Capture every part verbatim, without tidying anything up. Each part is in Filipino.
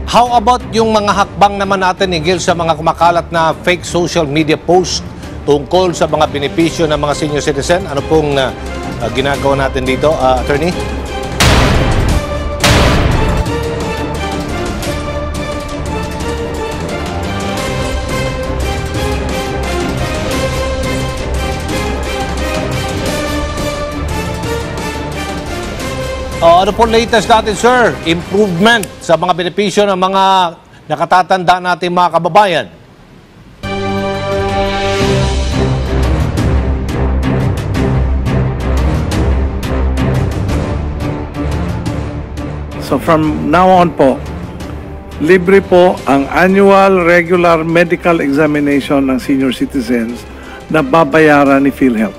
How about yung mga hakbang naman natin higil sa mga kumakalat na fake social media post tungkol sa mga benepisyo ng mga senior citizen? Ano pong uh, uh, ginagawa natin dito, uh, Attorney? Uh, ano po latest natin, sir? Improvement sa mga benepisyo ng mga nakatatanda natin mga kababayan. So from now on po, libre po ang annual regular medical examination ng senior citizens na babayaran ni PhilHealth.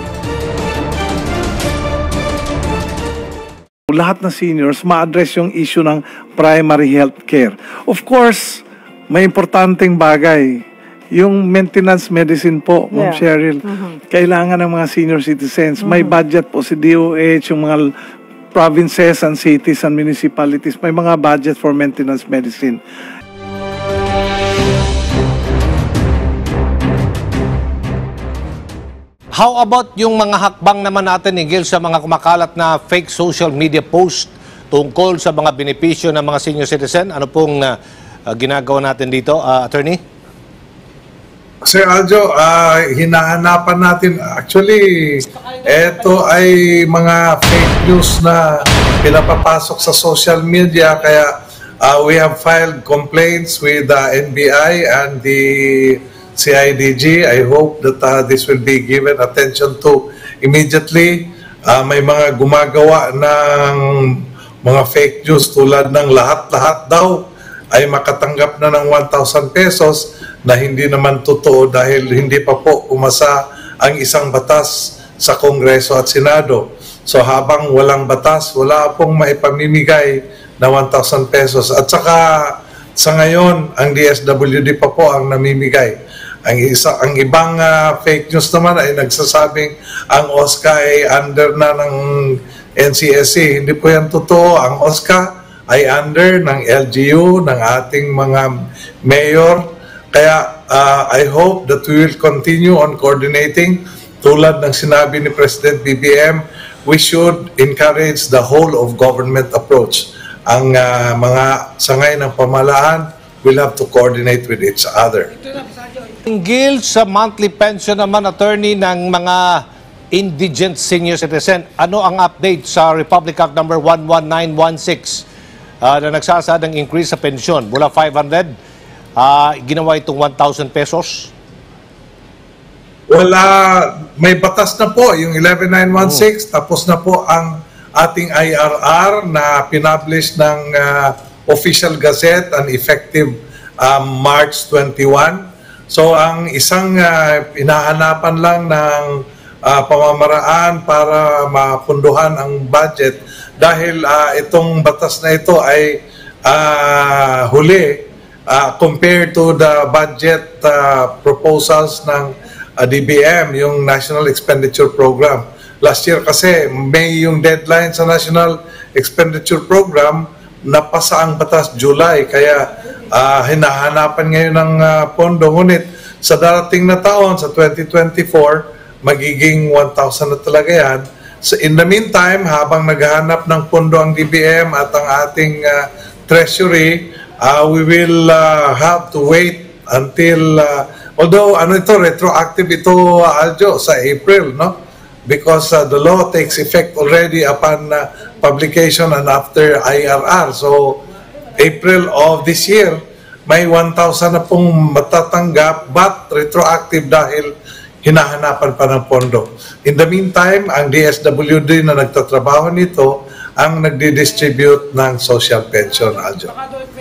Lahat ng seniors ma-address yung issue ng primary health care. Of course, may importanteng bagay. Yung maintenance medicine po, Ma'am Yeah. Cheryl, Mm-hmm. kailangan ng mga senior citizens. Mm-hmm. May budget po si D O H, yung mga provinces and cities and municipalities, may mga budget for maintenance medicine. How about yung mga hakbang naman natin higil sa mga kumakalat na fake social media post tungkol sa mga benepisyo ng mga senior citizen? Ano pong uh, uh, ginagawa natin dito, uh, Attorney? Sir Aljo, uh, hinahanapan natin, actually, ito ay mga fake news na pinapapasok sa social media, kaya uh, we have filed complaints with the N B I and the C I D G. I hope that uh, this will be given attention to immediately. Uh, may mga gumagawa ng mga fake news tulad ng lahat-lahat daw ay makatanggap na ng one thousand pesos na hindi naman totoo dahil hindi pa po umasa ang isang batas sa Kongreso at Senado. So habang walang batas, wala pong maipamimigay na one thousand pesos. At saka sa ngayon, ang D S W D pa po ang namimigay. Ang isa, ang ibang uh, fake news naman ay nagsasabing ang O S C A ay under na ng N C S C. Hindi po yan totoo. Ang O S C A ay under ng L G U, ng ating mga mayor. Kaya uh, I hope that we will continue on coordinating. Tulad ng sinabi ni President B B M, we should encourage the whole of government approach. Ang uh, mga sangay ng pamahalaan will have to coordinate with each other. Hinggil sa monthly pension naman, Attorney, ng mga indigent senior citizen, ano ang update sa Republic Act number one one nine one six uh, na nagsasaad ng increase sa pensyon mula five hundred, uh, ginawa itong one thousand pesos? Wala, may batas na po, yung eleven nine one six, oh. Tapos na po ang ating I R R na pinablish ng uh, Official Gazette and effective um, March twenty-first. So ang isang uh, inahanapan lang ng uh, pamamaraan para mapunduhan ang budget dahil uh, itong batas na ito ay uh, huli uh, compared to the budget uh, proposals ng uh, D B M, yung National Expenditure Program. Last year kasi May yung deadline sa National Expenditure Program, napasa ang batas July, kaya uh, hinahanapan ngayon ng uh, pondo. Ngunit sa darating na taon, sa twenty twenty-four, magiging one thousand na talaga yan. So in the meantime, habang naghahanap ng pondo ang D B M at ang ating uh, treasury, uh, we will uh, have to wait until, uh, although ano ito, retroactive ito, uh, Aljo, sa April, no? Because uh, the law takes effect already upon uh, publication and after I R R. So, April of this year, may one thousand na pong matatanggap but retroactive dahil hinahanapan pa ng pondo. In the meantime, ang D S W D na nagtatrabaho nito ang nagdi-distribute ng social pension, Aljo.